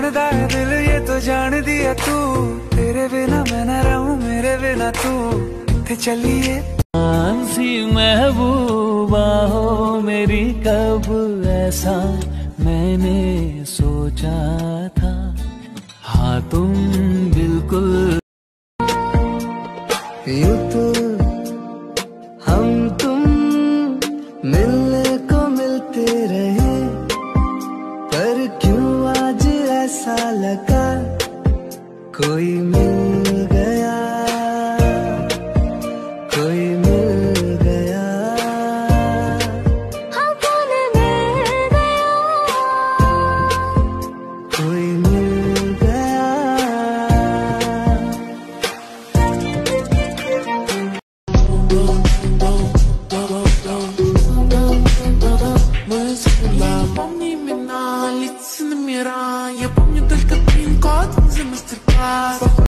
मंगदा है दिल ये तो जान दिया तू, तेरे बिना मैं न रहूं मेरे बिना तू, थे चलिए। सी महबूबा हो मेरी, कब ऐसा मैंने सोचा था। हाँ तुम बिल्कुल। यूं तो हम तुम मिलने को मिलते रहे, पर क्यों आज ऐसा लगा कोई मिल गया, कोई मिल गया। हाँ कौन मिल गया, कोई मिल गया। Помни имена, лица номера, я помню только пин-код за мастер-класс.